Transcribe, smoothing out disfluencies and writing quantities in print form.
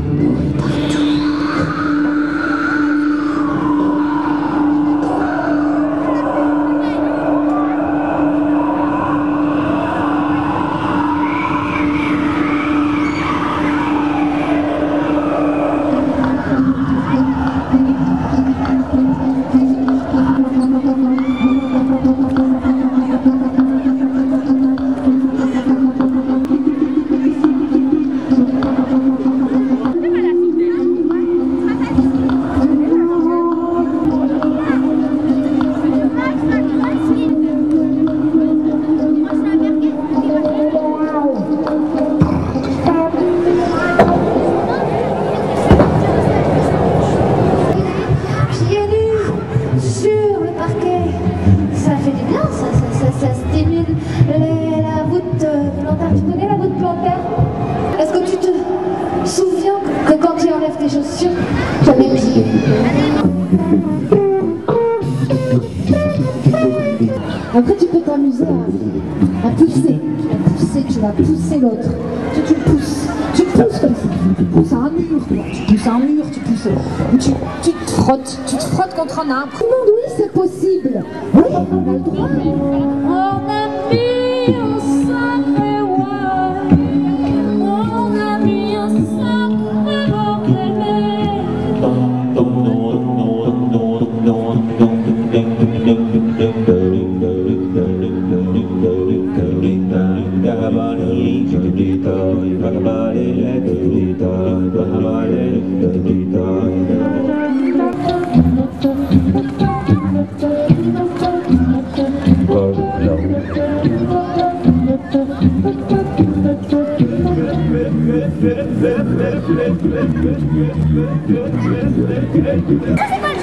Ça stimule la voûte plantaire. Tu connais la voûte plantaire? Est-ce que tu te souviens que quand tu enlèves tes chaussures, tu as les pieds? Après, tu peux t'amuser à pousser. Tu vas pousser l'autre. Tu le pousses. Tu pousses comme ça. Tu pousses un mur. Tu pousses un mur. Tu pousses. Tu te frottes. Tu te frottes contre un arbre. Tout le monde, oui, c'est possible. Oui, on a le droit. On a mis un sacré roi. On a mis un sacré bordel. C'est